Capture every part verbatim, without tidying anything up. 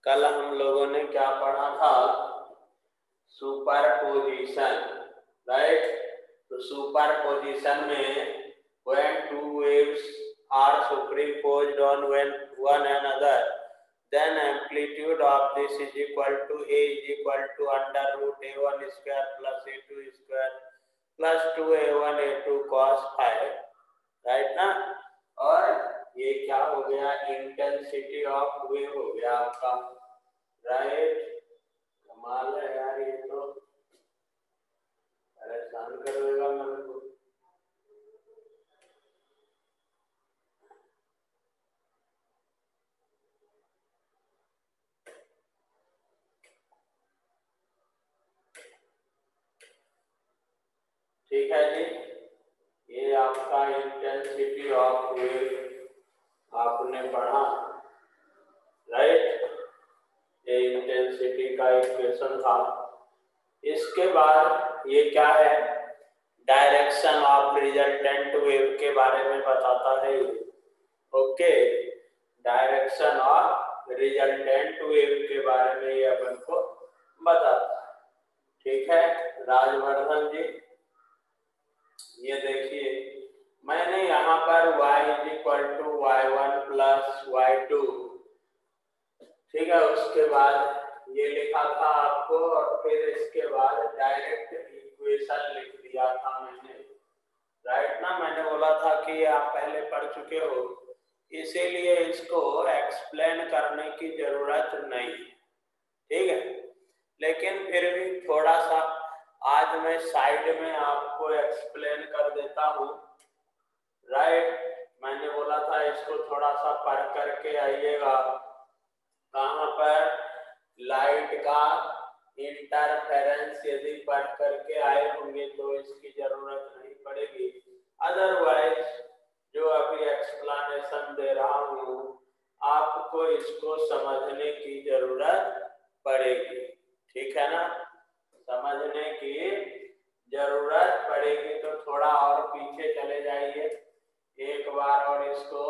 कल हम लोगों ने क्या पढ़ा था? Superposition, right. तो सुपरपोजिशन में when two waves are superimposed on when one another, then amplitude of this is equal to a is equal to under root a one square plus a two square plus two a one a two cos phi, right ना। और ये क्या हो गया? Intensity of wave हो गया आपका, right. कमाल है यार, ये तो परेशान कर देगा मेरे को। ठीक है जी, ये आपका इंटेंसिटी ऑफ वेव आपने पढ़ा, राइट। ये इंटेंसिटी का इक्वेशन था। इसके बाद ये क्या है? डायरेक्शन ऑफ रिजल्टेंट वेव के बारे में बताता है। Okay, direction of resultant wave के बारे में ये अपन को बताता है। ठीक है राजवर्धन जी, ये देखिए मैंने यहाँ पर y is equal to y one plus y two, ठीक है, उसके बाद ये लिखा था आपको, और फिर इसके बाद डायरेक्ट इक्वेशन लिख दिया था मैंने, राइट ना। मैंने बोला था कि आप पहले पढ़ चुके हो, इसीलिए इसको एक्सप्लेन करने की जरूरत नहीं, ठीक है। लेकिन फिर भी थोड़ा सा आज मैं साइड में आपको एक्सप्लेन कर देता हूँ, राइट। मैंने बोला था इसको थोड़ा सा पढ़ करके आइएगा। कहाँ पर? लाइट का इंटरफेरेंस यदि पढ़ करके आए होंगे तो इसकी जरूरत नहीं पड़ेगी, अदरवाइज जो अभी एक्सप्लेनेशन दे रहा हूँ आपको इसको समझने की जरूरत पड़ेगी, ठीक है ना। समझने की जरूरत पड़ेगी, तो थोड़ा और पीछे चले जाइए एक बार और इसको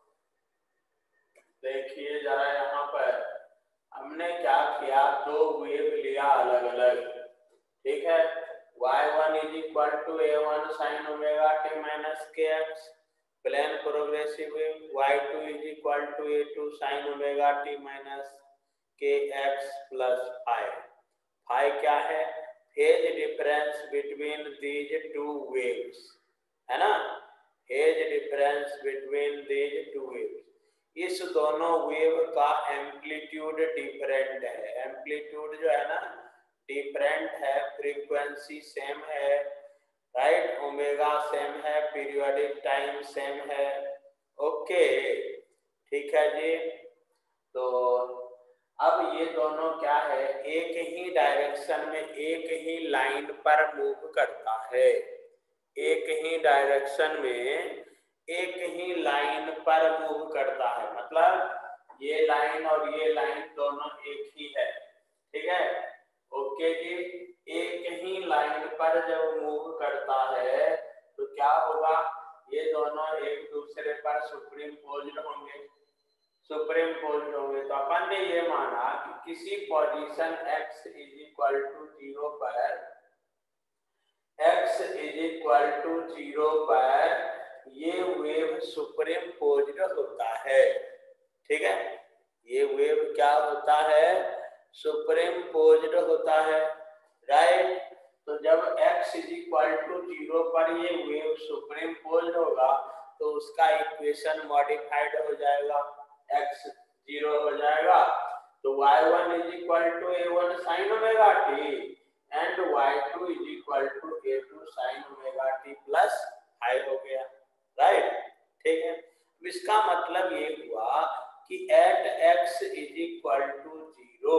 देखिए जरा। यहाँ पर हमने क्या किया? दो वेव लिया अलग अलग, ठीक है। Y one is equal to A one sine omega t minus k x plane progressive wave, y two is equal to A two sine omega t minus k x plus five. Five क्या है? Phase difference between these two waves, है ना। Phase difference between these two waves, इस दोनों wave का amplitude different है। Amplitude जो है ना डिफरेंट है, फ्रीक्वेंसी सेम है, राइट, ओमेगा सेम है, पीरियोडिक टाइम सेम है। ओके, ठीक है जी। तो अब ये दोनों क्या है? एक ही डायरेक्शन में एक ही लाइन पर मूव करता है, एक ही डायरेक्शन में एक ही लाइन पर मूव करता है, मतलब ये लाइन और ये लाइन दोनों एक ही है, ठीक है। ओके जी, एक ही लाइन पर जब मूव करता है तो क्या होगा? ये दोनों एक दूसरे पर सुपरइम्पोज्ड होंगे, सुपरइम्पोज्ड होंगे। तो अपन ने ये माना कि किसी position x is equal to zero पर x is equal to zero पर ये वेव सुपरइम्पोज्ड होता है, ठीक है। ये वेव क्या होता है? सुपरइम्पोज्ड होता है, राइट। तो जब x is equal to zero पर ये वेव सुपरइम्पोज्ड होगा तो उसका इक्वेशन मॉडिफाइड हो जाएगा, x जीरो हो जाएगा। तो y one is equal to A one sine omega t and y two is equal to A two sine omega t plus five हो गया, राइट, ठीक है। इसका मतलब ये हुआ कि at x is equal to zero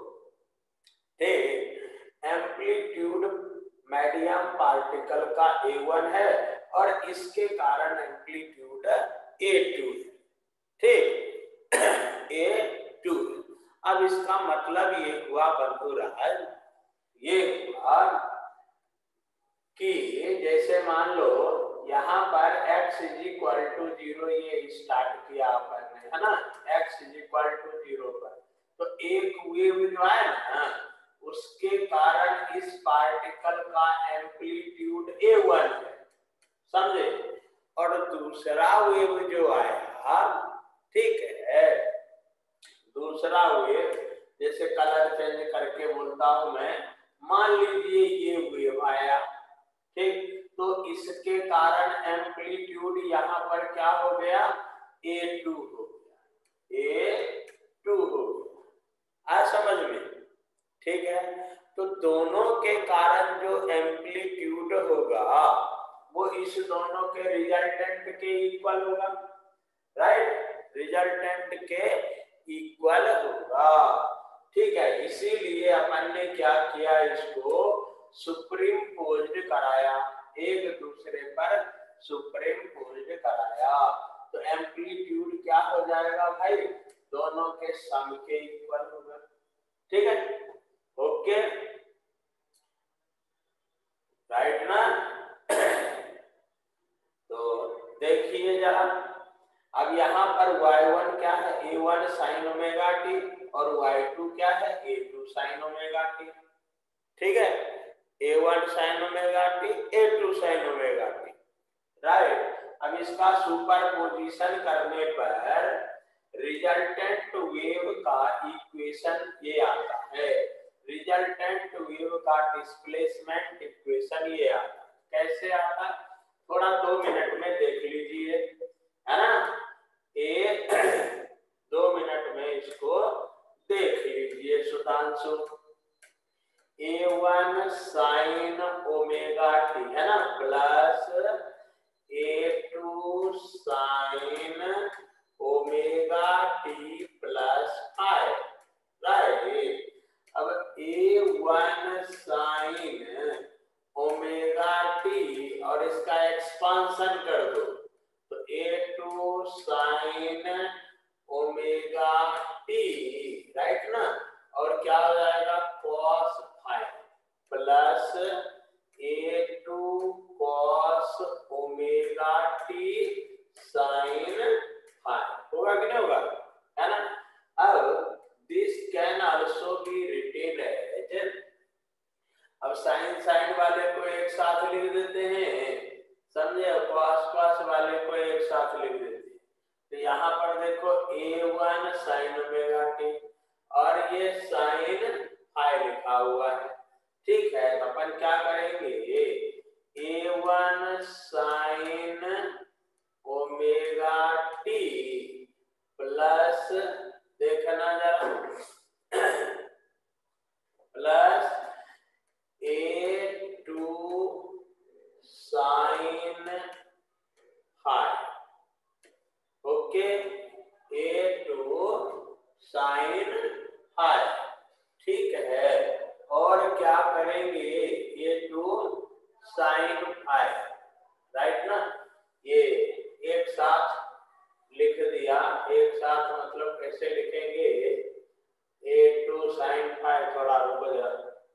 amplitude medium particle का ए वन है और इसके कारण एम्पलीट्यूड ए टू है, ठीक, ए टू। अब इसका मतलब ये हुआ बंधुराज, ये हुआ कि जैसे मान लो यहाँ पर x is equal to zero ये स्टार्ट किया अपन ने, है ना, x is equal to zero पर। तो एक वेव जो है ना उसके कारण इस पार्टिकल का एम्पलीट्यूड ए वन है, समझे। और दूसरा वेव जो आया, ठीक है, दूसरा वेव जैसे कलर चेंज करके बोलता हूं मैं, मान लीजिए ये वेव आया, ठीक, तो इसके कारण एम्पलीट्यूड यहाँ पर क्या हो गया, ए टू हो गया, ए टू हो गया। आ समझ में, ठीक है। तो दोनों के कारण जो एम्पलीट्यूड होगा वो इस दोनों के रिजल्टेंट के इक्वल होगा, राइट, रिजल्टेंट के इक्वल होगा, ठीक है। इसीलिए अपन ने क्या किया, इसको सुप्रीम पोज्ड कराया, एक दूसरे पर सुप्रीम पोज्ड कराया, तो एम्पलीट्यूड क्या हो जाएगा भाई, दोनों के सम के इक्वल होगा, ठीक है, ओके, राइट ना। तो देखिए जरा, अब यहाँ पर वाई वन क्या है, a one sine omega t, और वाई टू क्या है, ए टू साइन ओमेगा टी, ठीक है, a one sine omega t, a two sine omega t, right. अब इसका सुपरपोजिशन करने पर रिजल्टेंट वेव का इक्वेशन ये आता है, रिजल्टेंट वेव का डिस्प्लेसमेंट इक्वेशन ये आता है, कैसे आता है, थोड़ा दो मिनट में देख लीजिए, है ना, एक दो मिनट में इसको देख लीजिए Sudhanshu. A one sine omega t है ना, प्लस ए two sine omega t plus five, right. अब a one sine omega t और इसका एक्सपांशन कर दो, तो a two sine omega t, right ना, और क्या हो जाएगा, कॉस फाइव प्लस ए two cos omega t sine five, होगा कि नहीं होगा, है ना। अब this can also be written as, अब साइन साइन वाले को एक साथ लिख देते हैं, समझे, कॉस कॉस वाले को एक साथ लिख देते हैं, तो यहाँ पर देखो ए वन साइन ओमेगा टी और ये साइन फाइव लिखा हुआ है, ठीक है। तो अपन क्या करेंगे, a one sine omega t plus, देखना जरा, plus A two sine five, okay, a two sine five, ठीक है। और क्या करेंगे, a two sine five, right ना, ये एक साथ लिख दिया, एक साथ मतलब कैसे लिखेंगे, ए टू साइन फाइव, थोड़ा रुक जा,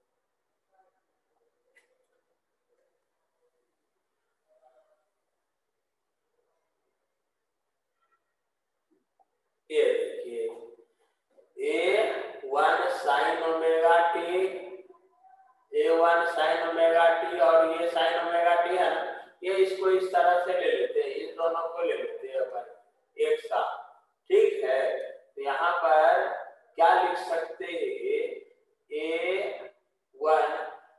ये देखिए a one sine omega t, a one sine omega t और ये साइन ओमेगा टी है ना, ये इसको इस तरह से ले लेते हैं, इन दोनों को ले लेते हैं अपन एक साथ, ठीक है। तो यहाँ पर क्या लिख सकते हैं, ए वन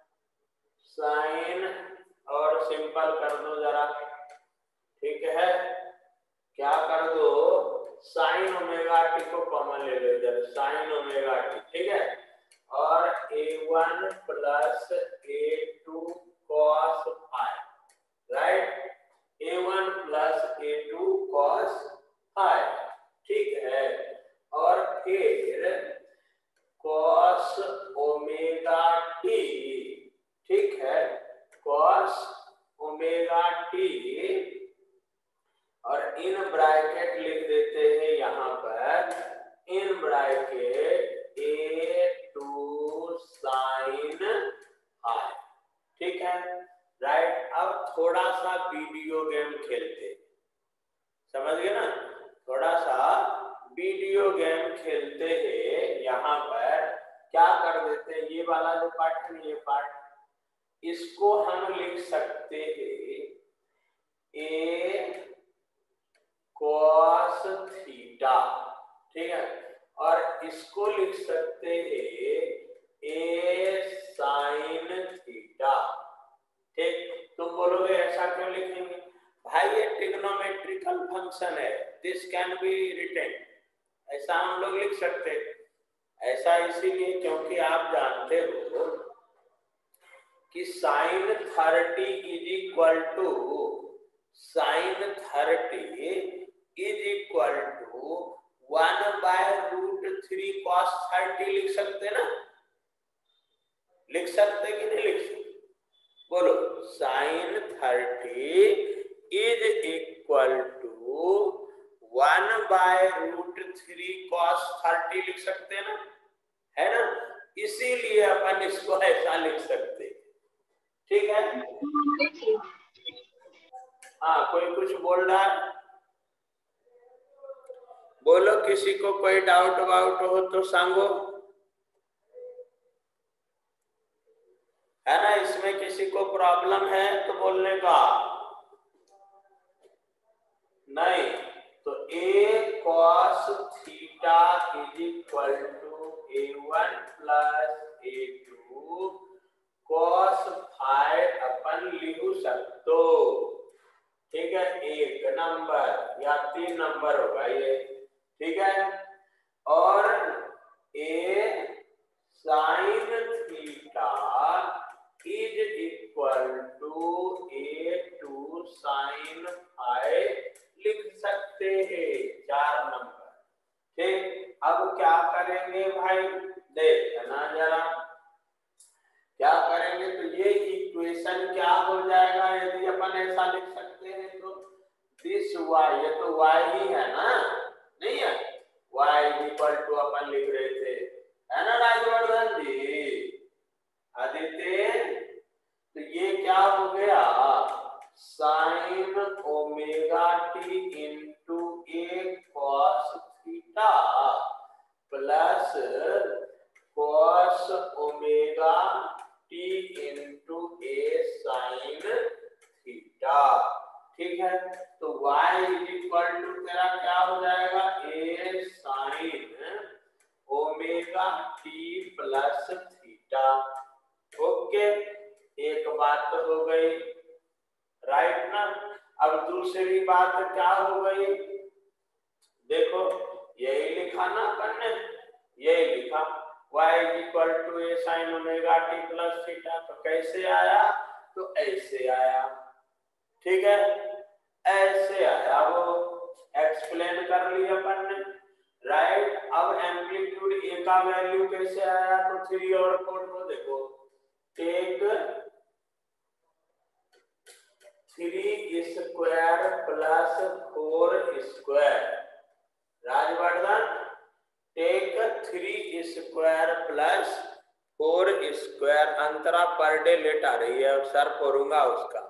साइन, और सिंपल कर दो जरा, ठीक है, क्या कर दो, साइन ओमेगा टी को कॉमन ले लो इधर, साइन ओमेगा टी, ठीक है, और a one plus A two cos five, right, a one plus A two cos five, ठीक है, और फिर कॉस ओमेगा टी, ठीक है, कॉस ओमेगा टी, और इन ब्रैकेट लिख देते हैं यहाँ पर, in bracket a two sine five, ठीक है, राइट। अब थोड़ा सा वीडियो गेम खेलते, समझ गए ना, थोड़ा सा वीडियो गेम खेलते हैं, यहाँ पर क्या कर देते हैं, ये वाला जो पार्ट है, ये पार्ट, इसको हम लिख सकते हैं ए कॉस थीटा, ठीक है, और इसको लिख सकते हैं ए साइन थीटा, ठीक। तुम बोलोगे ऐसा क्यों लिखेंगे भाई, ये ट्रिग्नोमेट्रिकल फंक्शन है, दिस कैन बी रिटन, ऐसा हम लोग लिख सकते हैं। ऐसा इसीलिए क्योंकि आप जानते हो कि sine thirty is equal to sine thirty is equal to one by root three cos thirty लिख सकते ना, लिख सकते कि नहीं लिख सकते, बोलो। Sine thirty is equal to one by root three cos thirty लिख सकते ना, है ना, इसीलिए अपन इसको ऐसा लिख सकते, ठीक है। हाँ, कोई कुछ बोल रहा है, बोलो, किसी को कोई डाउट वाउट हो तो सांगो, है ना, इसमें किसी को प्रॉब्लम है तो बोलने का नहीं। तो a cos theta is equal to A one plus A two cos five अपन लिखू सकते, ठीक है, एक नंबर या तीन नंबर होगा ये, ठीक है। और a sine theta is equal to A two sine five लिख सकते हैं, चार नंबर, ठीक। अब क्या करेंगे भाई, देखना जरा क्या करेंगे, तो ये इक्वेशन क्या हो जाएगा यदि अपन ऐसा लिख सकते हैं तो दिस वाई, ये तो वाई ही है ना, नहीं है, वाई इक्वल टू अपन लिख रहे थे, है ना राजवर्धन जी, आदित्य, तो ये क्या हो गया, sine omega t into a cos theta plus cos omega t into a sine theta, ठीक है। तो y इज इक्वल टू तेरा क्या हो जाएगा, a sine omega t plus theta, okay, एक बात तो हो गई, राइट ना। अब दूसरी बात क्या हो गई, देखो यही लिखा ना अपन ने, यही लिखा y is equal to a sine omega t plus theta, तो कैसे आया, तो ऐसे आया, ठीक है, ऐसे आया, वो एक्सप्लेन कर लिया अपन ने, राइट। अब एम्पलीट्यूड ए का वैल्यू कैसे आया, तो थ्री और फोर को देखो, take three square plus four square, Rajvardhan take three square plus four square, Antara पर डे लेट आ रही है और सर फोरूंगा उसका,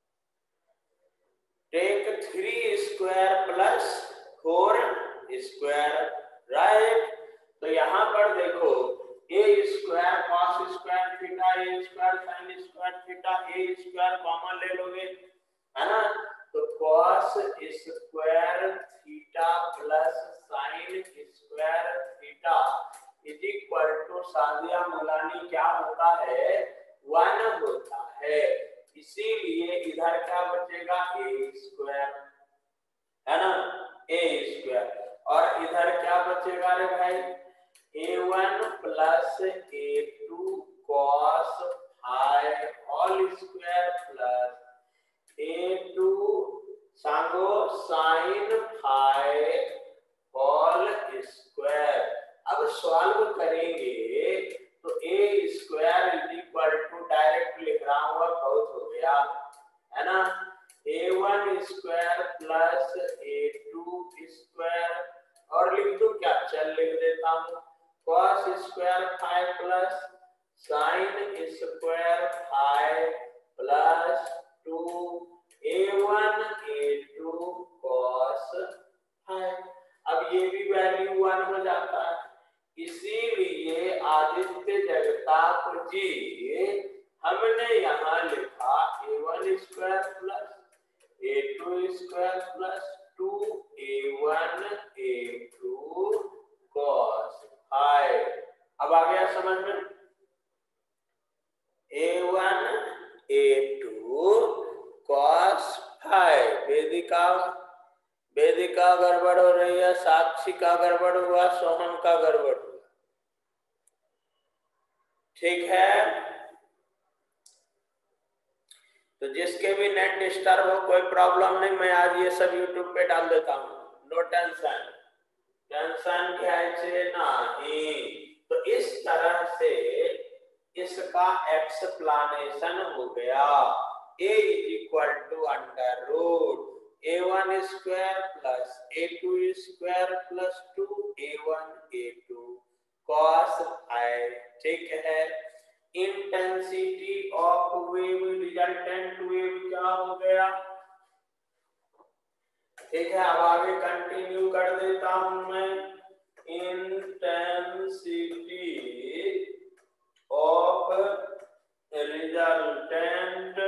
take three square plus four square, right. तो यहाँ पर देखो a square cos square theta, a square sine square theta, a square common ले लोगे, है ना, तो cos square theta plus sine square theta is equal to Sadia Mulani क्या होता है, वन होता है, इसीलिए इधर क्या बचेगा, ए स्क्वायर, है ना, ए स्क्वायर, और इधर क्या बचेगा रे भाई, a one plus A two cos five whole square plus A two सांगो साइन फाइव होल स्क्वायर। अब सॉल्व करेंगे तो a square is equal to, direct लिख रहा हूँ, बहुत हो गया, है ना, a one square plus A two square, और लिख दो क्या, चल लिख देता हूँ, cos square five plus sine square five plus two ए वन ए टू कॉस फाइव। अब ये भी वैल्यू स्क्वायर प्लस ए टू स्क्वायर प्लस टू ए वन ए टू कॉस फाइव। अब आ गया समझ में? A one A two cos five. Vedika Vedika गड़बड़ हो रही है, साक्षी का गड़बड़ हुआ, सोहन का गड़बड़ हुआ। ठीक है, तो जिसके भी नेट डिस्टर्ब हो कोई प्रॉब्लम नहीं, मैं आज ये सब यूट्यूब पे डाल देता हूँ। नो टेंशन, टेंशन घ्यायचे नहीं। तो इस तरह से इसका एक्सप्लेनेशन हो गया। a is equal to under root a one square plus A two square plus two A one A two cos five. ठीक है, intensity of wave resultant wave क्या हो गया? ठीक है, अब आगे कंटिन्यू कर देता हूं मैं। इंटेंसिटी ऑफ रिजल्टेंट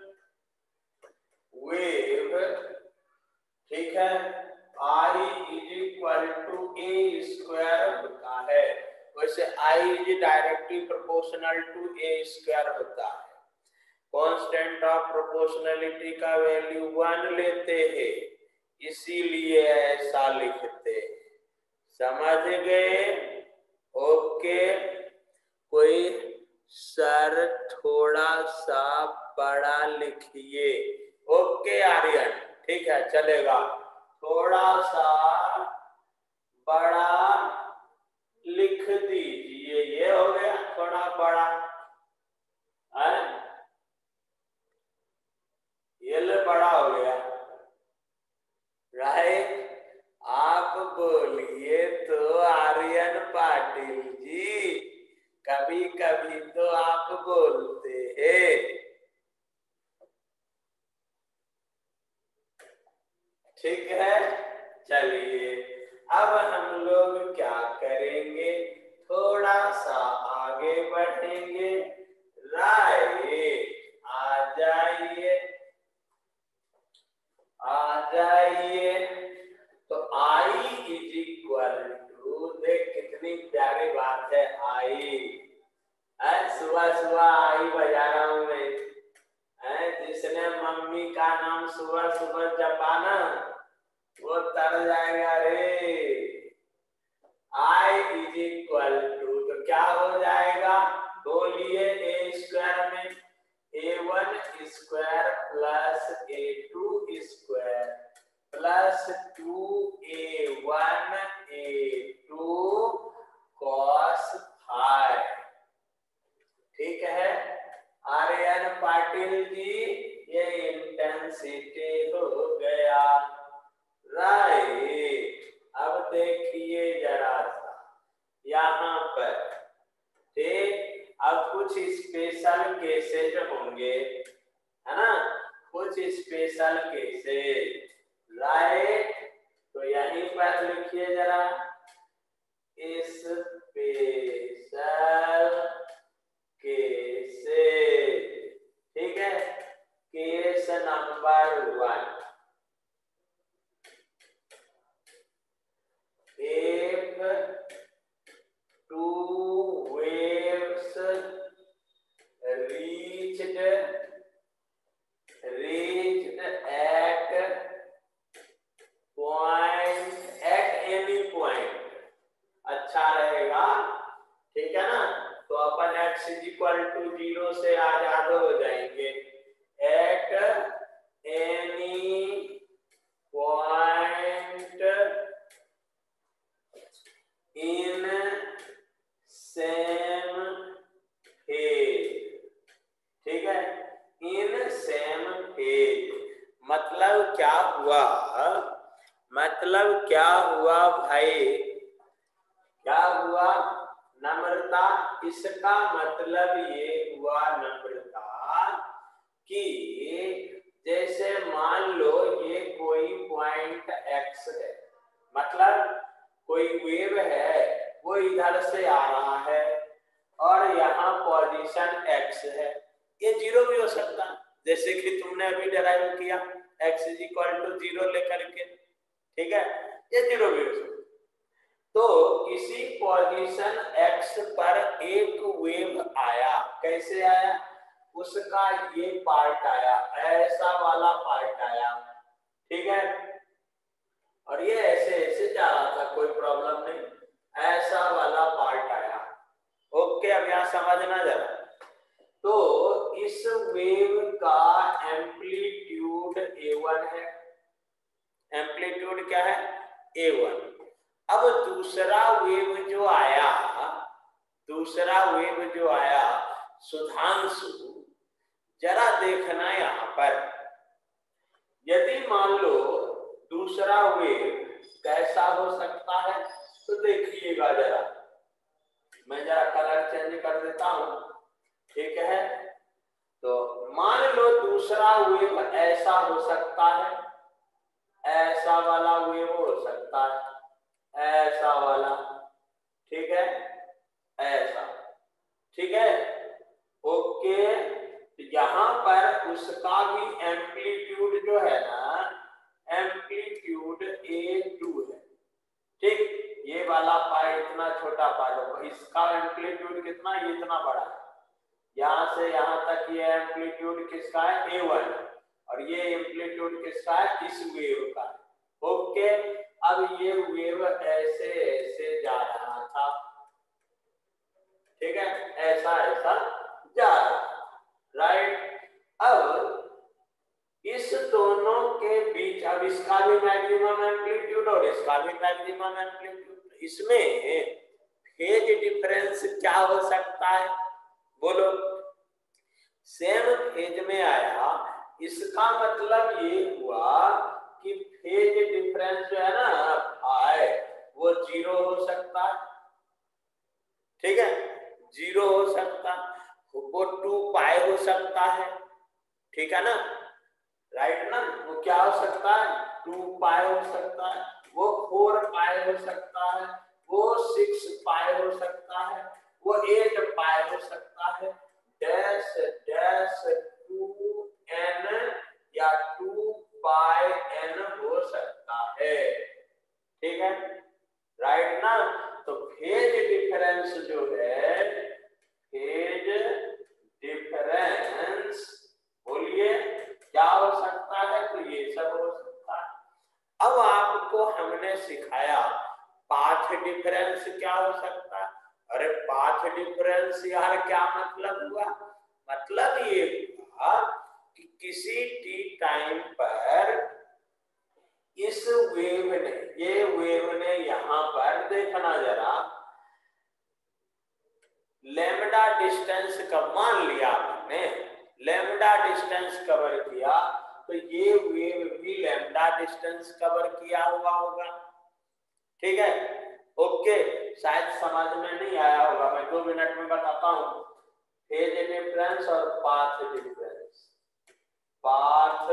वेव, ठीक है, I is equal to a square होता है। वैसे I इज directly proportional to a square होता है। कांस्टेंट ऑफ प्रोपोर्शनलिटी का वैल्यू वन लेते हैं, इसीलिए ऐसा लिखते हैं। समझ गए? ओके, कोई सर थोड़ा सा बड़ा लिखिए। ओके आर्यन, ठीक है, चलेगा। थोड़ा सा बड़ा लिख दीजिए। ये हो गया थोड़ा बड़ा है, ये ले बड़ा हो गया, राइट। आप बोलिए तो आर्यन पाटिल जी, कभी कभी तो आप बोलते हैं। ठीक है, चलिए अब हम लोग क्या करेंगे, थोड़ा सा आगे बढ़ेंगे। राइट, आ जाइए आ जाइए। तो आई इज इक्वल टू, देख कितनी प्यारी बात है आई। सुबह सुबह आई बजा रहा हूं मैं। जिसने मम्मी का नाम सुबह सुबह जपा ना वो तर जाएगा रे। आई इज इक्वल टू, तो क्या हो जाएगा बोलिए? ए स्क्वायर में a one square plus A two square plus two A one A two cos five. ठीक है आर्यन पाटिल जी, ये इंटेंसिटी हो गया। राइट, अब देखिए जरा सा यहाँ पर, ठीक, अब कुछ स्पेशल केसेज होंगे, है ना, कुछ स्पेशल केसेज। राइट, तो यहीं पर लिखिए जरा, स्पेशल केसेज। ठीक है, case number one, if two waves reached reached at point at any point, अच्छा रहेगा। ठीक है ना, तो अपन x is equal to zero से आजाद हो जाएंगे। At any point in same phase. ठीक है, इन सेम फेज मतलब क्या हुआ? मतलब क्या हुआ भाई? क्या हुआ नम्रता? इसका मतलब ये हुआ नम्रता कि जैसे मान लो ये कोई पॉइंट एक्स है, मतलब कोई वेव है वो इधर से आ रहा है और यहाँ पोजीशन एक्स है। ये जीरो भी हो सकता है, जैसे कि तुमने अभी डिराइव किया x is equal to zero लेकर के, ठीक है, ये जीरो भी हो सकता है। तो किसी पोजीशन x पर एक वेव आया, कैसे आया, उसका ये पार्ट आया, ऐसा वाला पार्ट आया, ठीक है, और ये ऐसे ऐसे जा रहा था, कोई प्रॉब्लम नहीं, ऐसा वाला पार्ट आया। ओके, अब यहां समझना जरा। तो इस वेव का एम्पलीट्यूड ए वन है, एम्पलीट्यूड क्या है, ए वन। अब दूसरा वेव जो आया, दूसरा वेव जो आया सुधांशु, जरा देखना यहां पर, यदि मान लो दूसरा वेव कैसा हो सकता है, तो देखिएगा जरा, मैं जरा कलर चेंज कर देता हूं, ठीक है। तो मान लो दूसरा वेव ऐसा हो सकता है, ऐसा वाला वेव हो सकता है, ऐसा वाला, ठीक है, ऐसा, ठीक है, ओके। यहां पर उसका भी एम्पलीट्यूड जो है ना, एम्पलीट्यूड ए टू है, ठीक, ये वाला पार्ट इतना छोटा पार्ट होगा, इसका एम्पलीट्यूड कितना, ये इतना बड़ा है, यहां से यहां तक ये एम्पलीट्यूड किसका है, ए वन, और ये एम्पलीट्यूड किसका है, इस वेव का, ओके। अब ये वेव ऐसे ऐसे जा रहा था, ठीक है, ऐसा ऐसा जा रहा, राइट। अब इस दोनों के बीच, अब इसका भी मैक्सिमम एम्पलीट्यूड और इसका भी मैक्सिमम एम्पलीट्यूड, इसमें फेज डिफरेंस क्या हो सकता है, बोलो, सेम फेज में आया, इसका मतलब ये हुआ कि फेज डिफरेंस जो है ना आए, वो जीरो हो सकता है, ठीक है, जीरो हो सकता, वो टू पाई हो सकता है, ठीक है ना, राइट ना, वो क्या हो सकता है, टू पाई हो सकता है, वो फोर पाई हो सकता है, वो सिक्स पाई हो सकता है, वो एट पाई हो सकता है, डैश डैश टू एन या टू पाई एन हो सकता है, ठीक है, राइट ना। तो फेज डिफरेंस जो है, फेज डिफरेंस बोलिए क्या हो सकता है, तो ये सब हो सकता है। अब आपको हमने सिखाया पाथ डिफरेंस क्या हो सकता है। अरे पाथ डिफरेंस यार क्या मतलब हुआ, मतलब ये हुआ कि किसी टी टाइम पर इस वेव ने, ये वेव ने यहां पर देखना जरा, लैम्डा डिस्टेंस कब मान लिया हमने, लैम्डा डिस्टेंस कवर किया, तो ये वेव भी लैम्डा डिस्टेंस कवर किया हुआ होगा, ठीक है, ओके। शायद समझ में नहीं आया होगा, मैं दो मिनट में बताता हूं। फेज डिफरेंस और path difference, path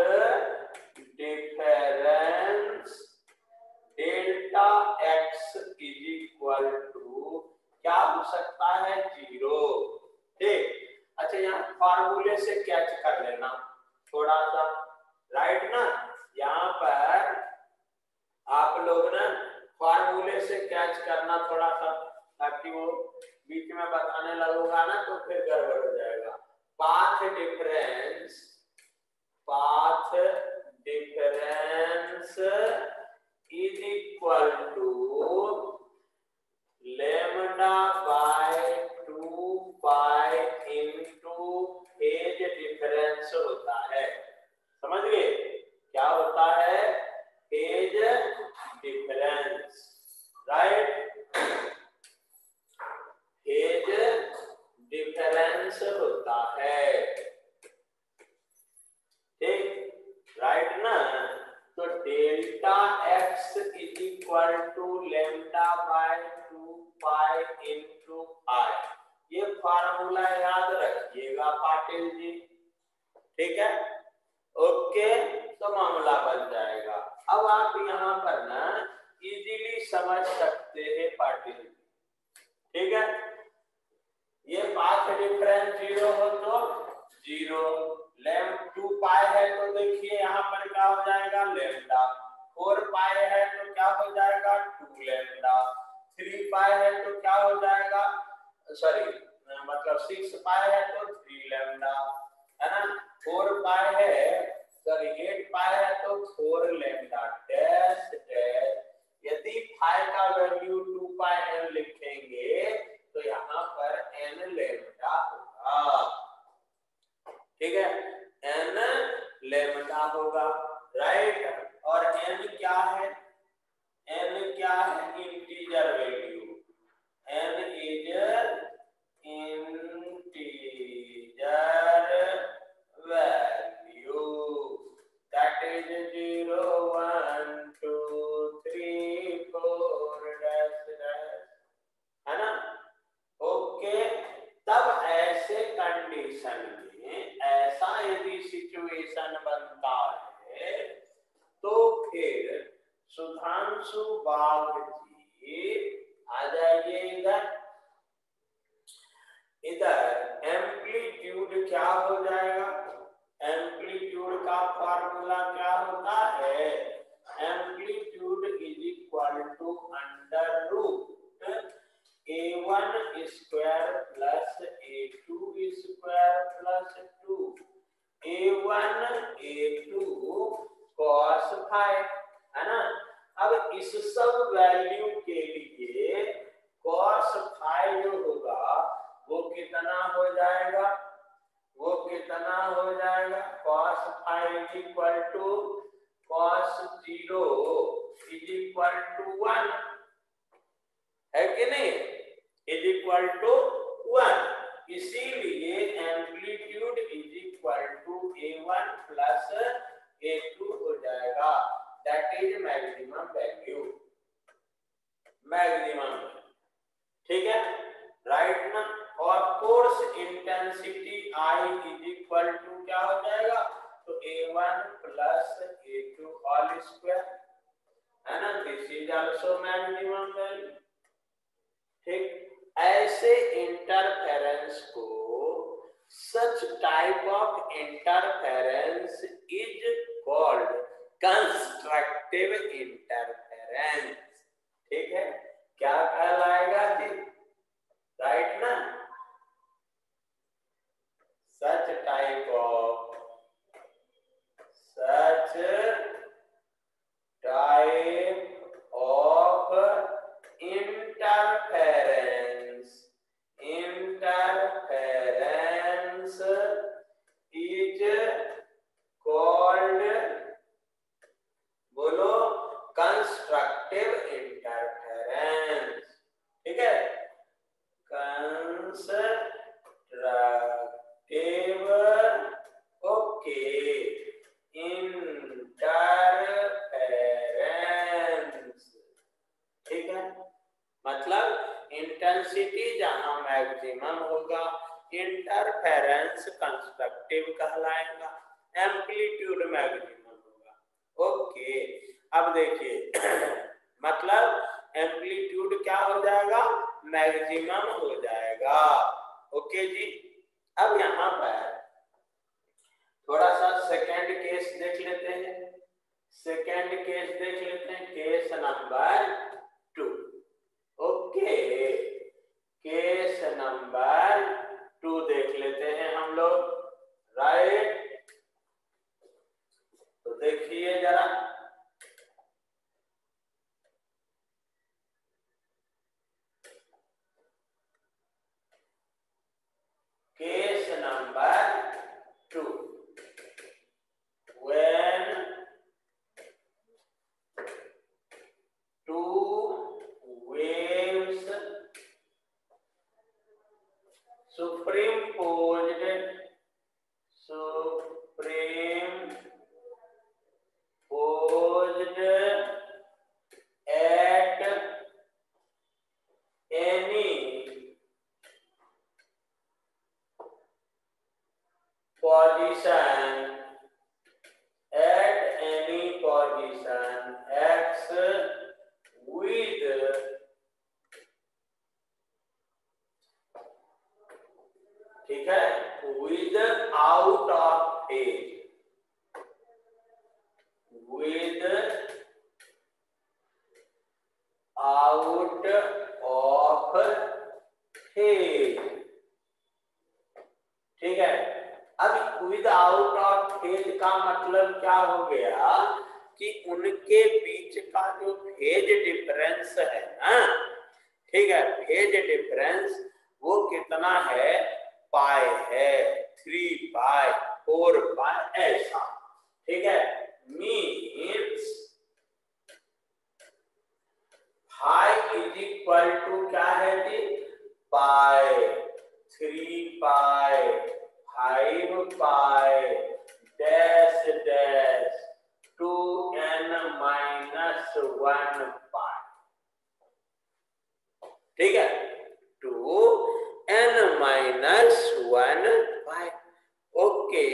difference delta x is equal to क्या हो सकता है, जीरो, ठीक। अच्छा, यहाँ फार्मूले से कैच कर लेना थोड़ा सा, राइट ना, यहाँ पर आप लोग ना फार्मूले से कैच करना थोड़ा सा, ताकि वो बीच में बताने लगूंगा ना तो फिर गड़बड़ हो जाएगा। Path difference, path difference is equal to lambda by two pi into phase difference होता है, समझ गए क्या होता है, phase difference, right, phase difference होता है, ठीक, राइट ना। तो delta x is equal to lambda by two pi into I, ये फार्मूला याद रखिएगा पाटिल जी, ठीक है, ओके। तो मामला बन जाएगा। अब आप यहाँ पर ना इजीली समझ सकते हैं पाटिल, ठीक है, ये पाथ डिफरेंस जीरो हो तो जीरो, लैम्डा टू सॉरी मतलब सिक्स पाई है तो थ्री लैम्डा है ना, फोर पाई है सॉरी एट पाई है तो फोर लैम्डा डैश डैश। यदि फाई का वैल्यू टू पाई एन लिखेंगे तो यहाँ पर एन लैम्डा होगा, ठीक है, एन लैम्डा होगा, राइट। और एन क्या है, एन क्या है, integer value, n is integer value, that is zero one two three four dash dash, है ना, ओके। तब ऐसे कंडीशन में ऐसा यदि सिचुएशन बनता है तो फिर सुधांशु बाग जी आ जाइए इधर, इधर एम्पलीट्यूड क्या हो जाएगा, एम्पलीट्यूड का फार्मूला क्या होता है, amplitude is equal to under root a one square plus A two square plus two A one A two cos five, है ना। अब इस सब वैल्यू के लिए कॉस फाइव जो होगा वो कितना हो जाएगा, वो कितना हो जाएगा, cos five equal to cos zero is equal to one, है कि नहीं, इज इक्वल टू वन। इसीलिए amplitude is equal to A one plus A two हो जाएगा, that is maximum value, maximum, ठीक है, राइट ना। और force intensity I is equal to क्या हो जाएगा, तो a one plus A two whole square, है ना, this is also maximum value, ठीक। ऐसे इंटरफेरेंस को, such type of interference is called constructive interference, ठीक है, क्या कहलाएगा जी, राइट ना, such type of, such type of interference, interference is called, बोलो, कंस्ट्रक्टिव इंटरफेरेंस, ठीक है, कंस्ट्रक्टिव, ओके, इंटरफेरेंस, ठीक है, मतलब इंटेंसिटी जहां मैक्सिमम होगा इंटरफेरेंस कंस्ट्रक्टिव कहलाएगा, एम्पलीट्यूड मैक्सिमम होगा, ओके। अब देखिए मतलब एम्पलीट्यूड क्या हो जाएगा, मैक्सिमम हो जाएगा, ओके जी। अब यहाँ पर थोड़ा सा सेकेंड केस देख लेते हैं, सेकेंड केस देख लेते हैं, case number two, okay, case number two देख लेते हैं हम लोग, राइट। तो देखिए जरा, case number two, when two waves superimposed superimposed at any position, at any position x with ठीक है, with out of phase, with out of phase, गया कि उनके बीच का जो फेज डिफरेंस है ना, ठीक है, फेज डिफरेंस वो कितना है, पाई है, थ्री पाई, फोर पाई, ऐसा, ठीक है। Means phi is equal to क्या है जी, pi, three pi, five pi, dash dash, two n minus one pi, ठीक है, two n minus one pi. Okay,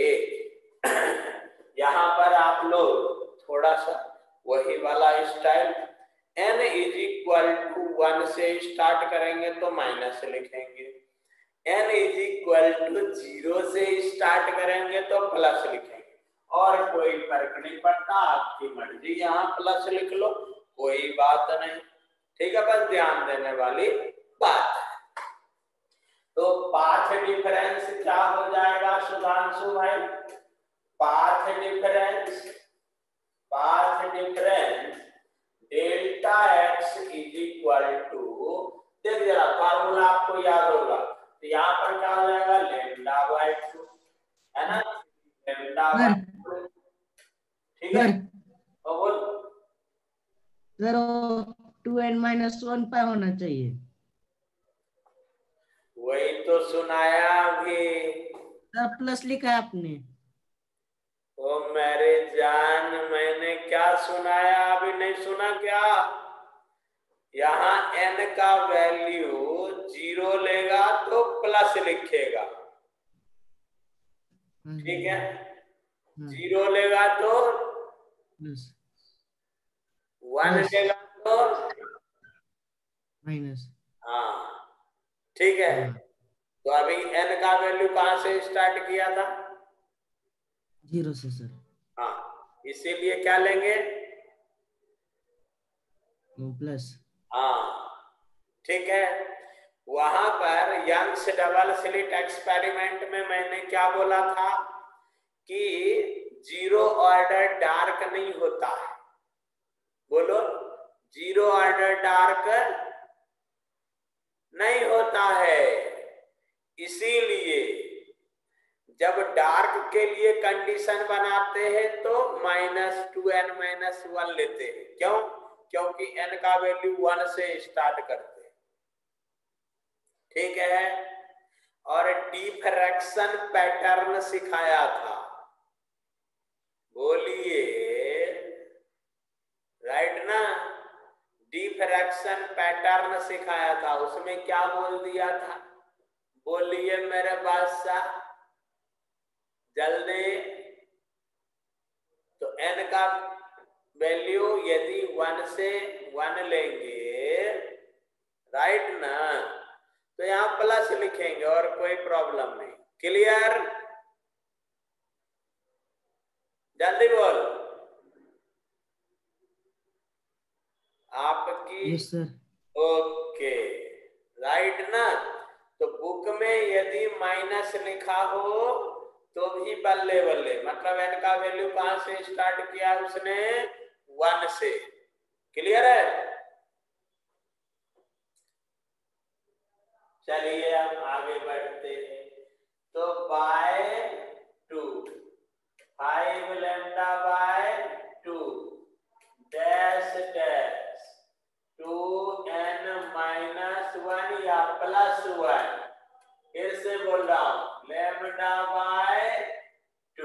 यहां पर आप लोग थोड़ा सा वही वाला style, n is equal to one से स्टार्ट करेंगे तो माइनस लिखेंगे, n is equal to zero से स्टार्ट करेंगे तो प्लस लिखेंगे, और कोई फर्क नहीं पड़ता, आपकी मर्जी, यहाँ प्लस लिख लो, कोई बात नहीं, ठीक है, बस ध्यान देने वाली बात है। तो पाथ डिफरेंस क्या हो जाएगा सुधांशु भाई, path difference, path difference delta x is equal to, देख जरा फार्मूला आपको याद होगा, तो यहाँ पर क्या हो जाएगा, लेमडा बाई टू, है ना, लेमडा बाई टू, ठीक है, तो बोल जरा two n minus one pi होना चाहिए, वही तो सुनाया अभी, प्लस लिखा है आपने। ओ मेरे जान, मैंने क्या सुनाया, अभी नहीं सुना क्या, यहाँ n का वैल्यू जीरो लेगा तो प्लस लिखेगा, ठीक है, जीरो लेगा तो वन लेगा तो माइनस, हाँ, ठीक है। तो अभी n का वैल्यू कहां से स्टार्ट किया था, जीरो से सर, हाँ, इसीलिए क्या लेंगे, प्लस, हाँ, ठीक है। वहां पर यंग्स डबल स्लिट एक्सपेरिमेंट में मैंने क्या बोला था कि जीरो ऑर्डर डार्क नहीं होता है, बोलो, जीरो ऑर्डर डार्क नहीं होता है, इसीलिए जब डार्क के लिए कंडीशन बनाते हैं तो minus two n minus one लेते हैं, क्यों, क्योंकि n का वैल्यू वन से स्टार्ट करते हैं, ठीक है। और डिफ्रैक्शन पैटर्न सिखाया था, बोलिए, राइट ना, डिफ्रैक्शन पैटर्न सिखाया था, उसमें क्या बोल दिया था, बोलिए मेरे बादशाह जल्दी, तो n का वैल्यू यदि वन से वन लेंगे, राइट ना, तो यहाँ प्लस लिखेंगे और कोई प्रॉब्लम नहीं, क्लियर, जल्दी बोल, आपकी, यस सर, ओके, राइट ना, तो बुक में यदि माइनस लिखा हो तो भी बल्ले बल्ले, मतलब n का वैल्यू कहां से स्टार्ट किया उसने, वन से, क्लियर है। चलिए हम आगे बढ़ते हैं, तो by two, five lambda by two, dash dash, two n minus one या प्लस वन, फिर से बोल रहा हूं, लेमडा बाय टू,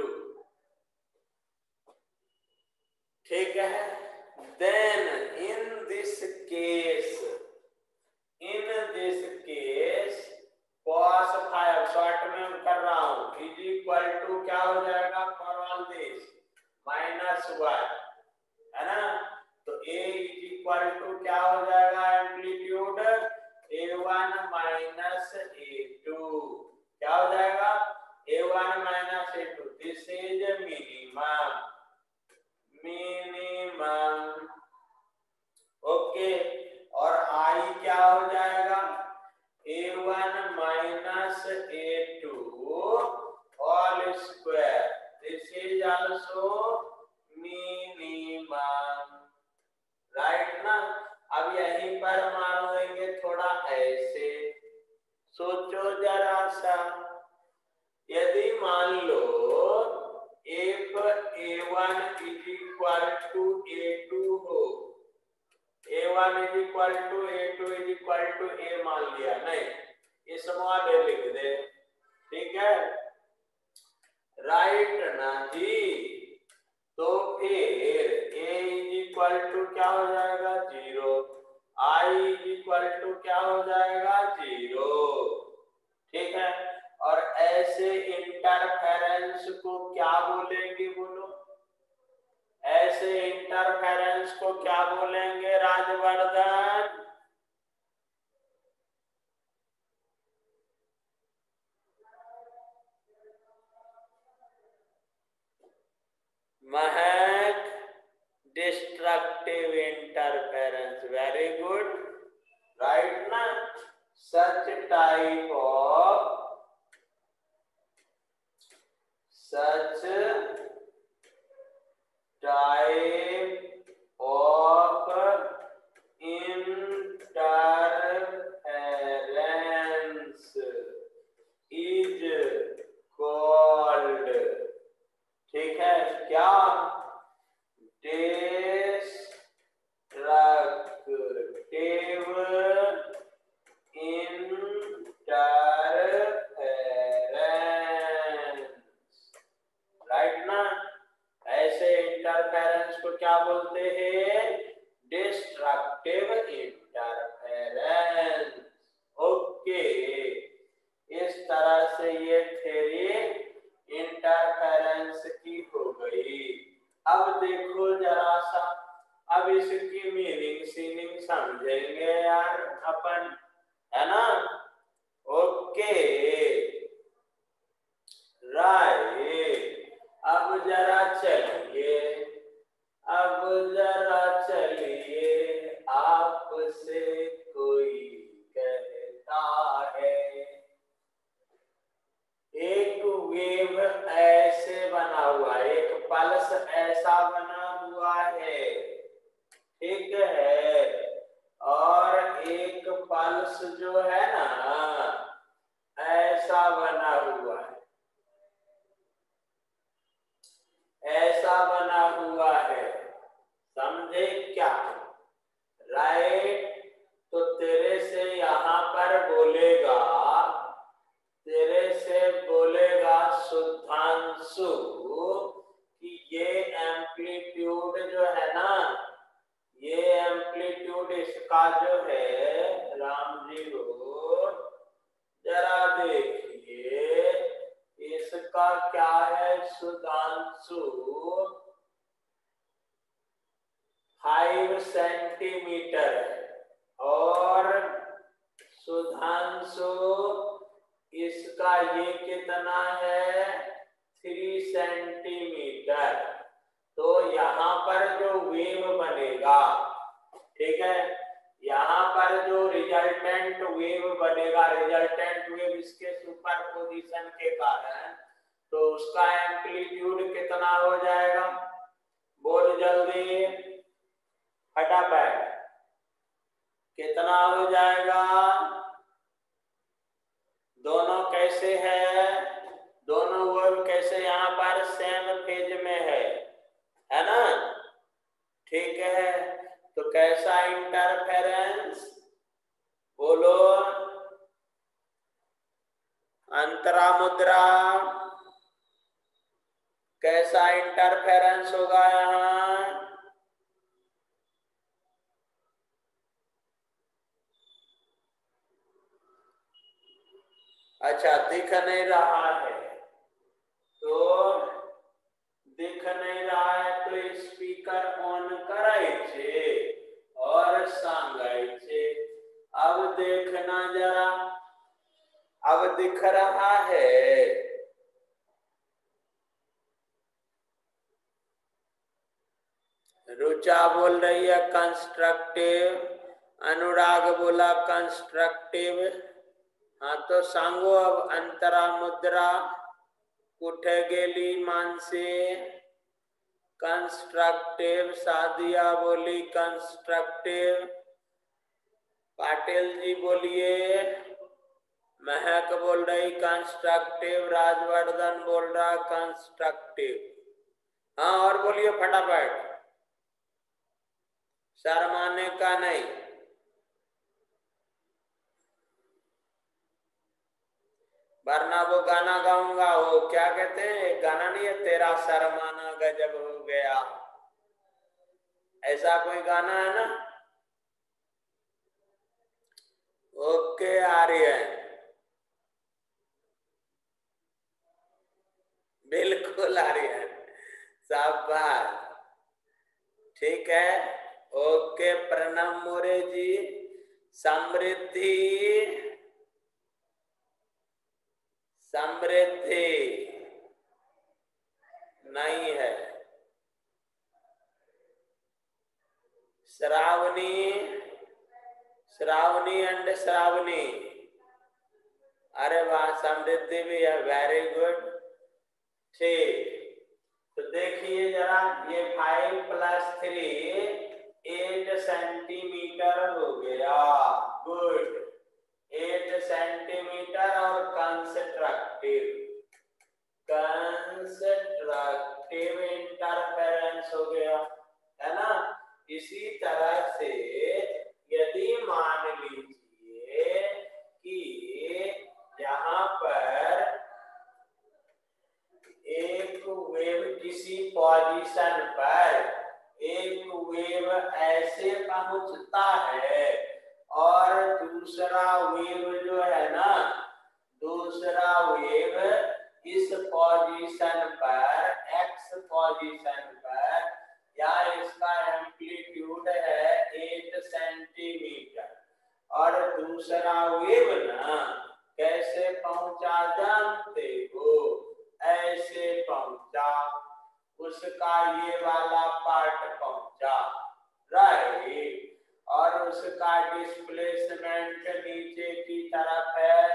ठीक है। Then in this case, in this case cos five, short में कर रहा हूं, इज इक्वल टू क्या हो जाएगा, for all this minus one, है ना, तो a इज इक्वल टू क्या हो जाएगा, amplitude A one minus A two, क्या हो जाएगा, A one minus A two, this is minimum, minimum, okay, और i क्या हो जाएगा, A one minus A two all square, this is also equal to A two हो, A one is equal to A two is equal to A मान लिया, नहीं ये समान है लिख दे, ठीक है, राइट ना जी। तो फिर a इज इक्वल टू क्या हो जाएगा zero, i is equal to क्या हो जाएगा जीरो, ठीक है। और ऐसे इंटरफेरेंस को क्या बोलेंगे बोलो, ऐसे इंटरफेरेंस को क्या बोलेंगे Rajvardhan, Mahak, destructive interference, very good, right ना। Such type of such type of interference is called, ठीक है, क्या, डिस्ट्रक्टिव इंटरफेरेंस, राइट ना। ऐसे इंटरफेरेंस को क्या बोलते हैं, डिस्ट्रक्टिव इंटरफेरेंस, ओके। इस तरह से ये थ्योरी इंटरफेरेंस की हो गई। अब देखो जरा सा, अब इसकी मीनिंग सीनिंग समझेंगे यार अपन, है ना, ओके, राइट। अब जरा चलिए, अब जरा चलिए, आपसे कोई कहता है, एक वेव ऐसे बना हुआ है, एक पल्स ऐसा बना हुआ है, ठीक है, और एक पल्स जो है ना ऐसा बना हुआ है, ऐसा बना हुआ है, समझे क्या, राइट। तो तेरे से यहाँ पर बोलेगा, तेरे से बोलेगा सुधांशु कि ये एम्पलीट्यूड जो है ना, ये एम्पलीट्यूड इसका जो है राम जी को जरा देखिए, इसका क्या है सुधांशु, फाइव सेंटीमीटर है, और सुधांशु इसका ये कितना है थ्री सेंटीमीटर। तो यहाँ पर जो वेव बनेगा, ठीक है, यहाँ पर जो रिजल्टेंट वेव बनेगा, रिजल्टेंट वेव इसके सुपरपोजिशन के कारण, तो उसका एम्पलीट्यूड कितना हो जाएगा, बोल जल्दी फटाफट, कितना हो जाएगा, दोनों कैसे है, दोनों वेव कैसे यहाँ पर सेम फेज में है, है ना, ठीक है। तो कैसा इंटरफेरेंस बोलो, अंतरा मुद्रा, कैसा इंटरफेरेंस होगा यहाँ, अच्छा दिख नहीं रहा है, तो दिख नहीं रहा है तो स्पीकर ऑन कराइए और सांगाइए। अब देखना जरा, अब दिख रहा है, रुचा बोल रही है कंस्ट्रक्टिव, अनुराग बोला कंस्ट्रक्टिव, हाँ तो सांगो अब अंतरा मुद्रा कुठे गेली मानसे, कंस्ट्रक्टिव, सादिया बोली कंस्ट्रक्टिव, पाटिल जी बोलिए, महक बोल रही कंस्ट्रक्टिव, राजवर्धन बोल रहा कंस्ट्रक्टिव, हाँ और बोलिए फटाफट, शर्माने का नहीं, वरना वो गाना गाऊंगा, वो क्या कहते हैं, गाना नहीं है, तेरा शर्माना गजब हो गया, ऐसा कोई गाना है ना। ओके आर्यन, बिल्कुल आर्यन, शाबाश, ठीक है। ओके प्रणव मोरे जी, समृद्धि, समृद्धि नहीं है, श्रावणी, श्रावणी एंड श्रावणी, अरे वाह, समृद्धि भी है, वेरी गुड, ठीक। तो देखिए जरा, ये five plus three eight centimetre हो गया, गुड, एट सेंटीमीटर, और कंस्ट्रक्टिव, कंस्ट्रक्टिव इंटरफेरेंस हो गया, है ना। इसी तरह से यदि मान लीजिए कि यहाँ पर एक वेव किसी पोजीशन पर, एक वेव ऐसे पहुंचता है और दूसरा वेव जो है ना, दूसरा वेव इस पोजीशन पर, एक्स पोजीशन पर, या इसका एम्पलीट्यूड है एट सेंटीमीटर, और दूसरा वेव ना कैसे पहुंचा जानते हो, ऐसे पहुंचा, उसका ये वाला पार्ट पहुंचा, राइट, और उसका डिस्प्लेसमेंट नीचे की तरफ है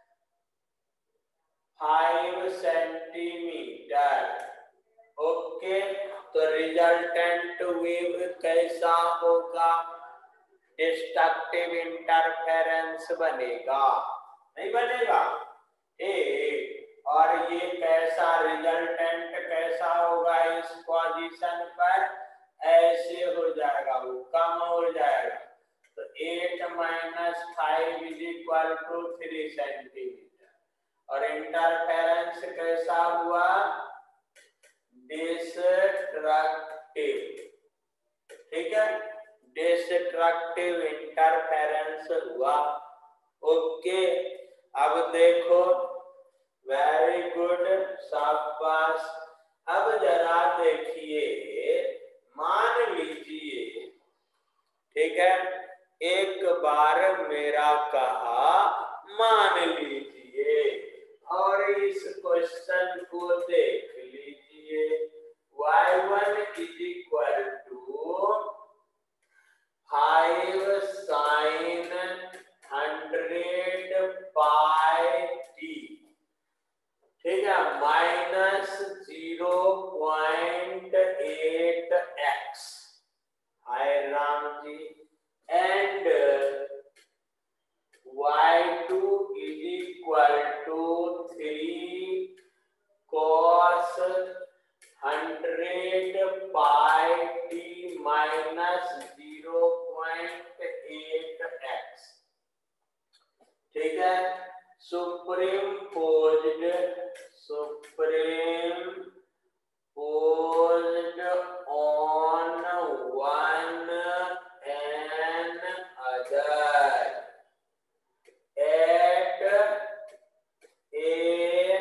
फाइव सेंटीमीटर, ओके। तो रिजल्टेंट वेव कैसा होगा, डिस्ट्रक्टिव इंटरफेरेंस बनेगा, नहीं बनेगा, ठीक। और ये कैसा रिजल्टेंट कैसा होगा, इस पोजीशन पर ऐसे हो जाएगा, वो कम हो जाएगा, तो eight minus five is equal to three centimetre, और इंटरफेरेंस कैसा हुआ, डिस्ट्रक्टिव, ठीक है, डिस्ट्रक्टिव इंटरफेरेंस हुआ, ओके। अब देखो, वेरी गुड, शाबाश। अब जरा देखिए, मान लीजिए, ठीक है, एक बार मेरा कहा मान लीजिए, और इस क्वेश्चन को देख लीजिए, y one is equal to five sine hundred pi t, ठीक है, minus zero point eight x, hi Ram ji, and y two is equal to three cos hundred pi t minus zero point eight x, ठीक है, superimposed, superimposed on one another at a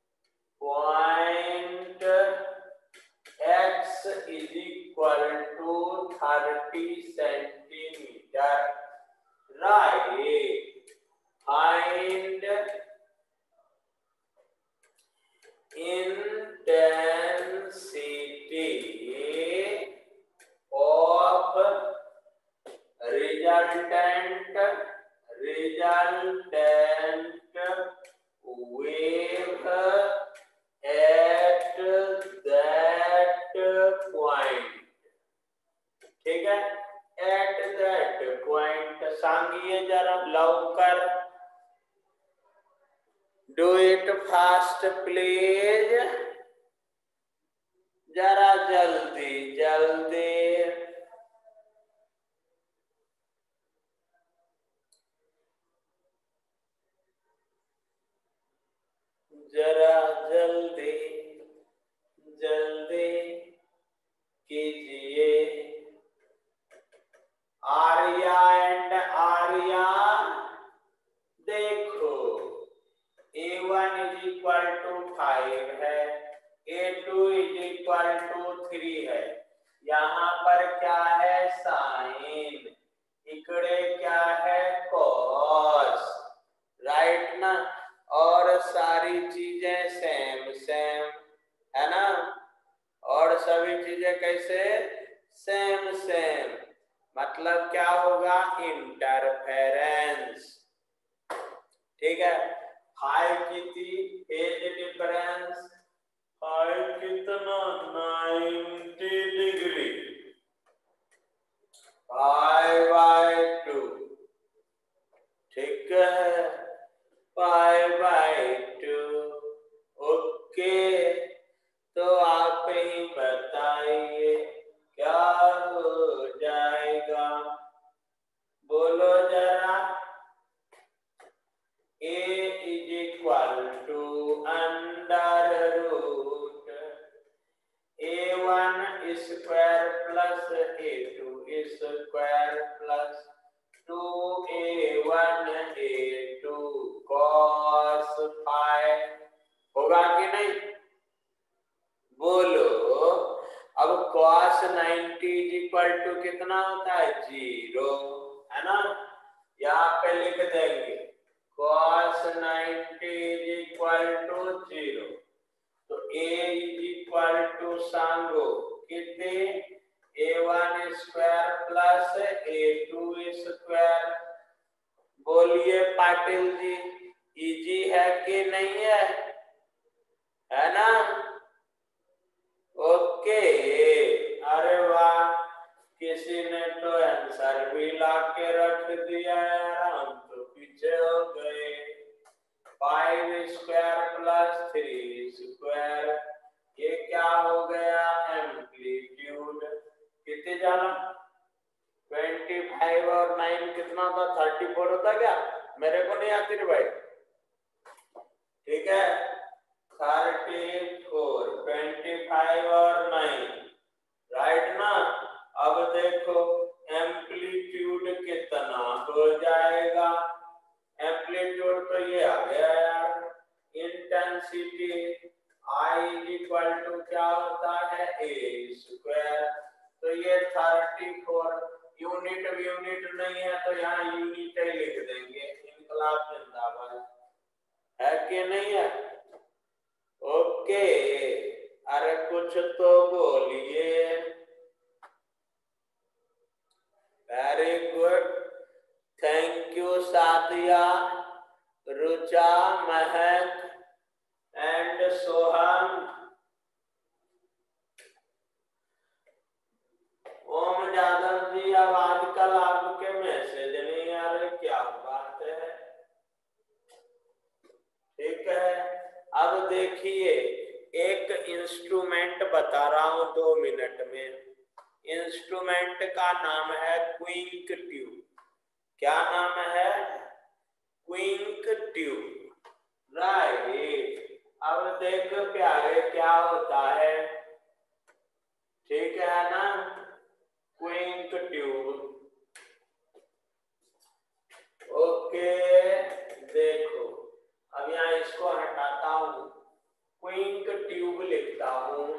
point x is equal to thirty centimetre, right, find intensity of resultant resultant wave at that point, ठीक है, at that point, सांगिए जरा लवकर, do it fast please, जरा जल्दी जल्दी, दिया, देखो ए one is equal to five है, ए two is equal to three है, यहाँ पर क्या है साइन, इकड़े क्या है कॉस, राइट ना, और सारी चीजें सेम सेम है ना, और सभी चीजें कैसे सेम सेम, मतलब क्या होगा इंटरफेरेंस, ठीक है। फाइव की थी एज डिफरेंस, फाइव कितना ninety degree, phi by two, ठीक है, फाइव बाई टू, ओके। तो आप ही बताइए क्या हो जाएगा, बोलो जरा। A is equal to under root A one square plus A two square plus two A one A two cos phi, होगा कि नहीं, बोलो। अब cos ninety is equal to कितना होता है जीरो, है ना, यहाँ पे लिख देंगे cos ninety is equal to zero, तो a is equal to सांगो कितने A one square plus A two square, बोलिए पाटिल जी, इजी है कि नहीं है, है ना, ओके। अरे वाह, किसी ने तो आंसर भी ला के रख दिया यार, हम तो पीछे हो गए। Five square plus three square, ये क्या हो गया एम्पलीट्यूड, कितने जाना ट्वेंटी फाइव और नाइन कितना था थर्टी फोर होता क्या, मेरे को नहीं आती रे भाई, ठीक है, थर्टी फोर, ट्वेंटी फाइव और नाइन, राइट ना। अब देखो एम्पलीट्यूड कितना हो जाएगा, एम्पलीट्यूड तो ये आ गया यार, intensity I is equal to क्या होता है ए स्क्वायर, तो ये थर्टी फोर, यूनिट यूनिट नहीं है तो यहाँ यूनिट ही लिख देंगे, इनकलाब जिंदाबाद, है कि नहीं है, ओके। अरे कुछ तो बोलिए, very good, thank you Sadia, Rucha, Mahak and Sohan. Om Jadhav ji, अब आजकल आपके मैसेज नहीं आ रहे, क्या बात है, ठीक है। अब देखिए एक इंस्ट्रूमेंट बता रहा हूं दो मिनट में, इंस्ट्रूमेंट का नाम है क्विंक ट्यूब, क्या नाम है क्विंक ट्यूब, राइट। अब देख प्यारे क्या होता है, ठीक है ना, क्विंक ट्यूब, ओके। देखो अब यहाँ इसको हटाता हूं, क्विंक ट्यूब लिखता हूं,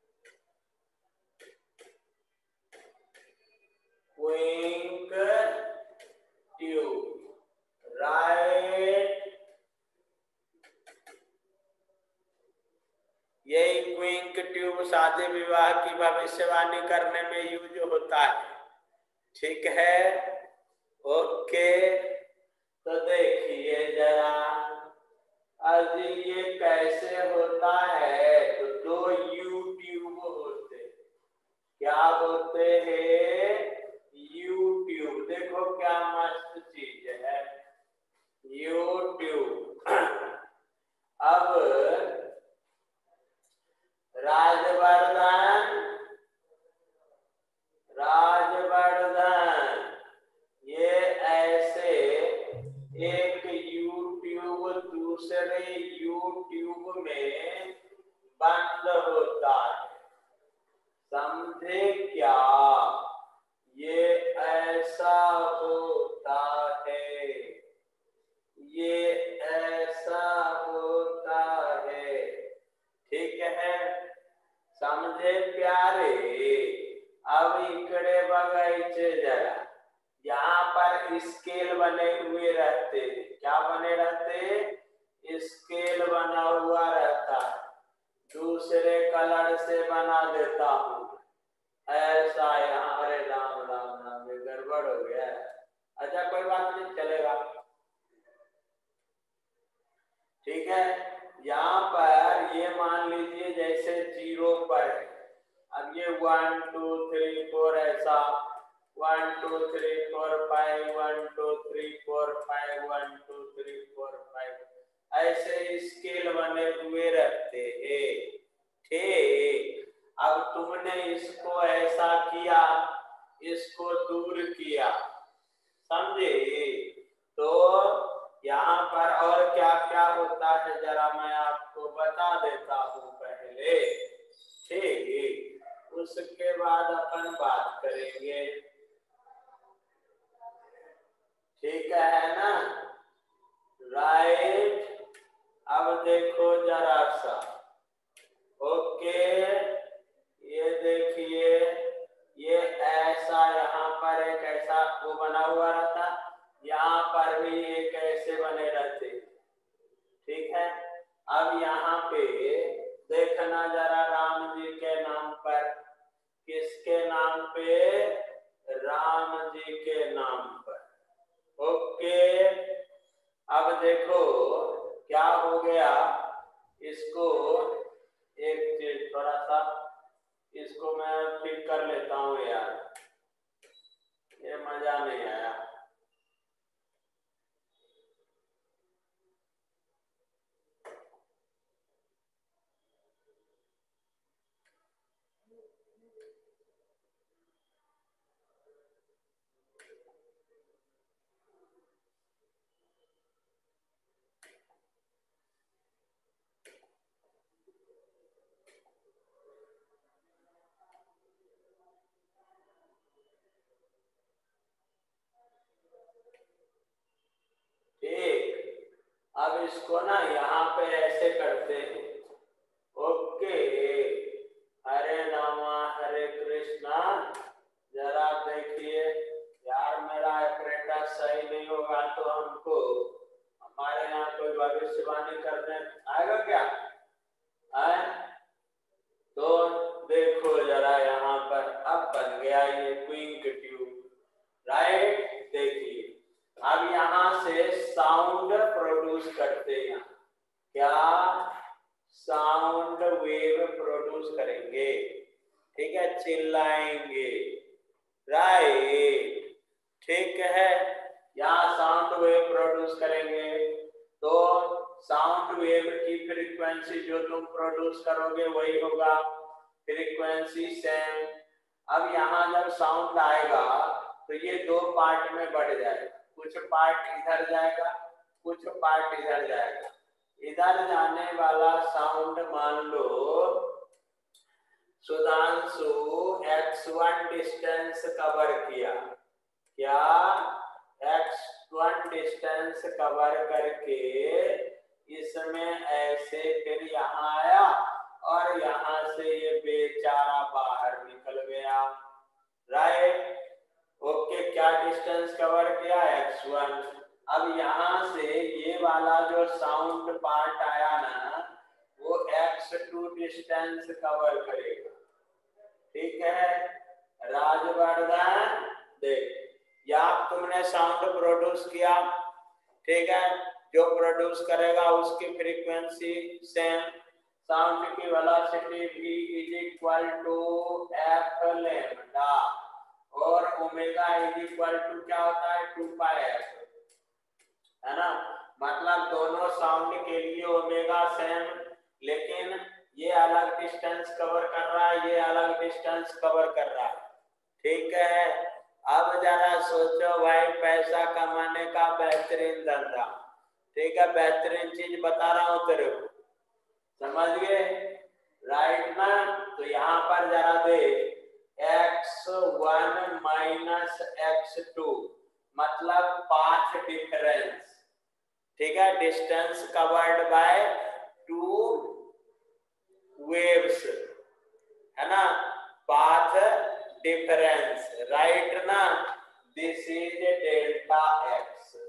क्विंक ट्यूब, राइट, यही क्विंक ट्यूब शादी विवाह की भविष्यवाणी करने में यूज होता है, ठीक है, ओके। तो देखिए जरा आज ये कैसे होता है, तो दो यू ट्यूब होते, क्या होते हैं यू ट्यूब, देखो क्या मस्त चीज है यू ट्यूब। अब राजवर्धन, राजवर्धन, ये ऐसे एक यूट्यूब दूसरे यूट्यूब में बंद होता है, समझे क्या, ये ऐसा होता है, बने हुए रहते हैं। क्या बने रहते हैं? स्केल बना हुआ रहता है। दूसरे कलर से बना देता हूँ ऐसा यहाँ। अरे राम राम राम, ये गड़बड़ हो गया है। अच्छा कोई बात नहीं, चलेगा। ठीक है, यहाँ पर ये मान लीजिए जैसे जीरो पर है। अब ये वन टू थ्री फोर ऐसा, one two three four five, one two three four five, one two three four five, ऐसे स्केल बने हुए रहते हैं। ठीक, अब तुमने इसको ऐसा किया, इसको दूर किया, समझे? तो यहाँ पर और क्या क्या होता है जरा मैं आपको बता देता हूँ पहले। ठीक, उसके बाद अपन बात करेंगे। ठीक है ना? राइट, अब देखो जरा सा। ओके, ये देखिए, ये ऐसा यहाँ पर एक ऐसा वो बना हुआ रहता, यहाँ पर भी एक ऐसे बने रहते। ठीक है, अब यहाँ पे देखना जरा, राम जी के नाम पर, किसके नाम पे? राम जी के नाम पर। ओके, अब देखो क्या हो गया, इसको एक चीज थोड़ा सा इसको मैं ठीक कर लेता हूँ यार, ये मजा नहीं आया। ठीक, अब इसको ना यहाँ पे ऐसे करते हैं। ओके, हरे नामा हरे कृष्णा। जरा देखिए यार, मेरा ऑपरेटर सही नहीं होगा तो हमको हमारे यहाँ कोई भविष्यवाणी करने आएगा क्या? है? तो देखो जरा यहाँ पर अब बन गया ये क्विंक ट्यूब। राइट, देखिए अब यहाँ से साउंड प्रोड्यूस करते हैं। क्या? साउंड वेव प्रोड्यूस करेंगे। ठीक है, चिल्लाएंगे। राइट, ठीक है, यहाँ साउंड वेव प्रोड्यूस करेंगे। तो साउंड वेव की फ्रीक्वेंसी जो तुम प्रोड्यूस करोगे वही होगा, फ्रीक्वेंसी सेम। अब यहाँ जब साउंड आएगा तो ये दो पार्ट में बढ़ जाएगा, कुछ पार्ट इधर जाएगा, कुछ पार्ट इधर जाएगा। इधर जाने वाला साउंड मान लो Sudhanshu x one distance cover किया। क्या? एक्स वन डिस्टेंस कवर करके इसमें ऐसे फिर यहाँ आया और यहाँ से ये बेचारा बाहर निकल गया। राइट, ओके, क्या डिस्टेंस कवर किया? X one. अब यहाँ से ये वाला जो साउंड पार्ट आया ना, वो एक्स टू डिस्टेंस कवर करेगा। ठीक है, राजवर्धन देख, या तुमने साउंड प्रोड्यूस किया। ठीक है, जो प्रोड्यूस करेगा उसकी फ्रीक्वेंसी सेम, साउंड की velocity v is equal to f lambda और ओमेगा इज इक्वल टू क्या होता है? टू पाई एफ, है ना? मतलब दोनों साउंड के लिए ओमेगा सेम, लेकिन ये अलग डिस्टेंस कवर कर रहा है, ये अलग डिस्टेंस कवर कर रहा है। ठीक है, अब जरा सोचो भाई, पैसा कमाने का बेहतरीन धंधा। ठीक है, बेहतरीन चीज बता रहा हूँ तेरे को, समझ गए? राइट ना? तो यहाँ पर जरा दे x one minus x two मतलब पाथ डिफरेंस। ठीक है, distance covered by two waves, है ना? पाथ डिफरेंस, राइट ना? This is delta x.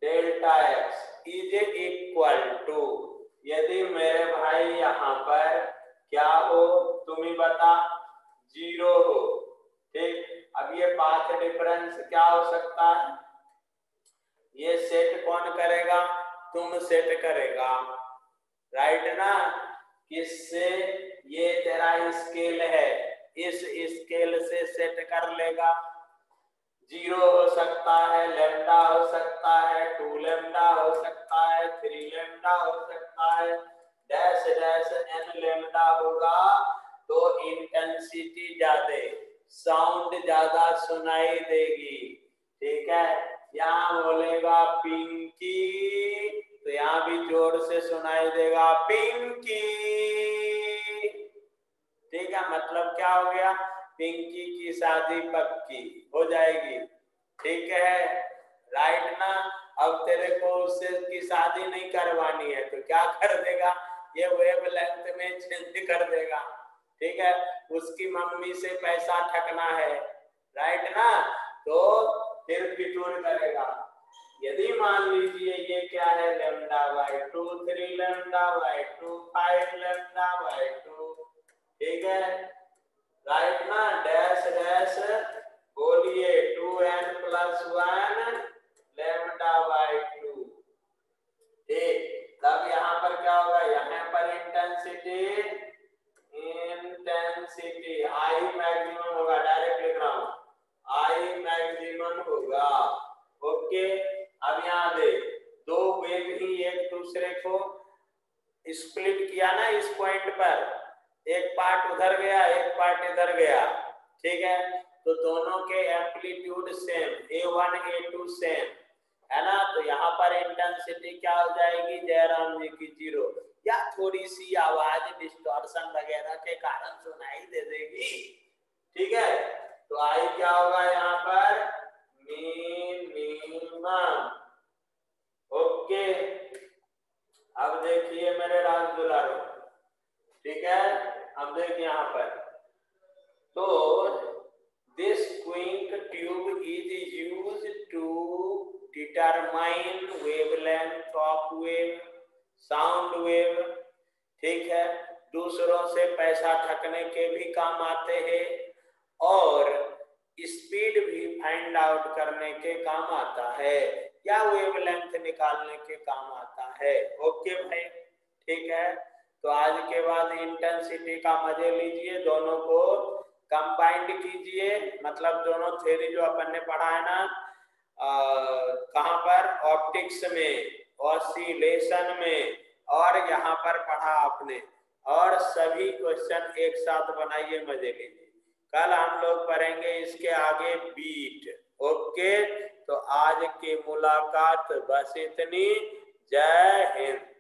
Delta x is equal to, यदि मेरे भाई यहाँ पर क्या हो तुम ही बता, जीरो हो, ठीक। अब ये पाथ डिफरेंस क्या हो सकता है, ये सेट कौन करेगा, तुम सेट करेगा, राइट ना। किससे, ये तेरा स्केल है, इस स्केल से सेट कर लेगा। जीरो हो सकता है, लेमडा हो सकता है, टू लेमडा हो सकता है, थ्री लेमडा हो सकता है, डैश डैश एन लेमडा होगा तो इंटेंसिटी ज्यादा, साउंड ज्यादा सुनाई देगी, ठीक है। यहाँ बोलेगा पिंकी तो यहाँ भी जोर से सुनाई देगा पिंकी, ठीक है। मतलब क्या हो गया, पिंकी की शादी पक्की हो जाएगी, ठीक है, राइट ना। अब तेरे को उससे की शादी नहीं करवानी है तो क्या कर देगा, ये वेवलेंथ में चेंज कर देगा, ठीक है। उसकी मम्मी से पैसा ठगना है, राइट ना, तो फिर फिटूर करेगा। यदि मान लीजिए ये क्या है, lambda by two, three lambda by two, five lambda by two, ठीक है, राइट ना। डैश डैश बोलिए two n plus one lambda by two, ठीक। तब यहाँ पर क्या होगा, यहाँ पर इंटेंसिटी इंटेंसिटी आई मैक्सिमम होगा, डायरेक्ट लिख रहा हूँ, आई मैक्सिमम होगा, ओके। अब यहाँ देख, दो वेव ही एक दूसरे को स्प्लिट किया ना इस पॉइंट पर, एक पार्ट उधर गया एक पार्ट इधर गया, ठीक है। तो दोनों के amplitude same, A one A two same है ना। तो यहाँ पर इंटेंसिटी क्या हो जाएगी जयराम जी की, जीरो, या थोड़ी सी आवाज डिस्टॉर्शन वगैरह के कारण सुनाई दे देगी, ठीक है। तो आई क्या होगा यहाँ पर, मिनिमम, ओके। अब देखिए मेरे राज दुलारो, ठीक है। अब देखिए यहाँ पर, तो this Quincke tube is used to determine wavelength of wave, sound wave, ठीक है। दूसरों से पैसा ठगने के भी काम आते हैं और स्पीड भी फाइंड आउट करने के काम आता है, या वेवलेंथ निकालने के काम आता है, ओके भाई, ठीक है। तो आज के बाद इंटेंसिटी का मजे लीजिए, दोनों को कंबाइंड कीजिए, मतलब दोनों थ्योरी जो अपन ने पढ़ा है ना, कहाँ पर, ऑप्टिक्स में, ऑसिलेशन में, और यहाँ पर पढ़ा आपने, और सभी क्वेश्चन एक साथ बनाइए, मजे लीजिए। कल हम लोग पढ़ेंगे इसके आगे बीट, ओके। तो आज की मुलाकात बस इतनी, जय हिंद।